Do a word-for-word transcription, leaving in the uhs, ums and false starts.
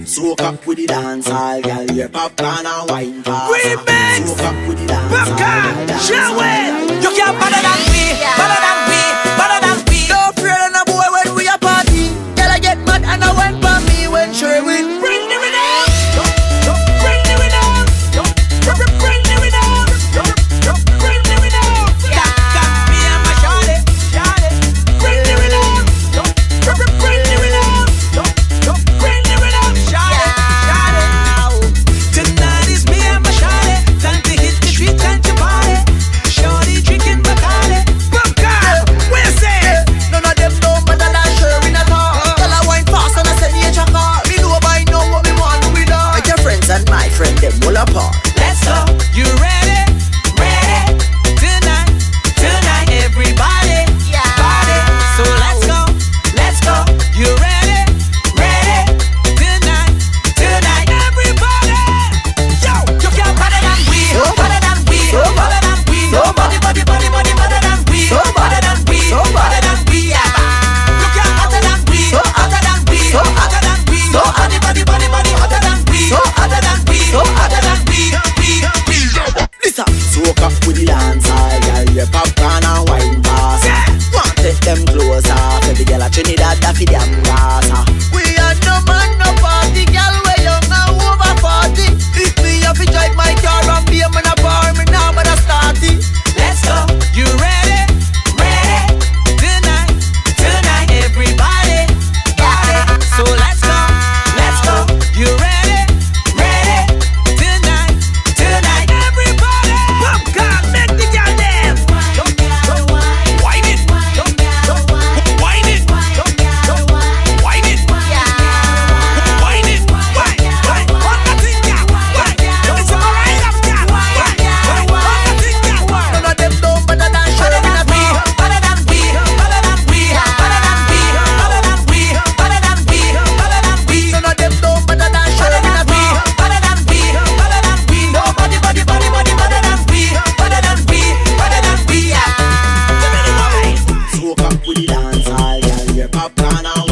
Soca with the dance hall, girl. Your popcorn and wine pass. Remix. Soca with the dance hall. Popcaan, Shurwayne. You can't better than me, better than me, better than me. No afraid of no boy when we a party. Girl, I get mad and I went for me when Shurwayne. Bring the rhythm. Bring the rhythm. Bring the rhythm. Bring the rhythm. Got me and my shawty, shawty. Bring the rhythm. Bring the rhythm. Bring the rhythm, shawty, shawty. Tonight is me and my shawty. Time to hit the street, time to party. Shawty drinking Bacardi. Popcaan, where you say? None of them know better than Shurwayne at all. Girl, I wine fast and I say nature call. Me know by know what me want with her. Make your friends and my friend them all apart. Let's go. You ready? Ready? Tonight, tonight, everybody, body. So let's go, let's go. You ready? Ready? Tonight, tonight, everybody. Yo, you can't better than we, better than we, better than we. Body, body, body, body, better than we, better than we, better than we. You can't better than we, better than we, better than we. Body, body, body, body, better than we, better than we, better than we. Listen, soak up with the dance hall, girl. Your popcorn and wine pass. Want take them clothes off. Every girl a Trinidad that fi them Gaza. We are no man, no party, girl. We young and over forty. If me have to drive my car and be a man a bar, me now man a start it. Let's go. You ready? Ready? Tonight, tonight, everybody, body. So let's go, let's go. You ready? Ready? Tonight, tonight, everybody. Popcaan, make the girl dance. Wine it, wine it, wine it, wine it, wine, wine. One nothing, yeah, wine. It's alright, I'm yeah, wine. One nothing, yeah, wine. None of them know better than Shurwayne at all. Better than we, better than we, better than we, better than we, better than we, better than we. None of them know better than Shurwayne at all. Better than we, better than we. Nobody, body, body, body, better than we, better than we, better than we. Give me the wine. Soak up with the dance hall, girl. Your popcorn and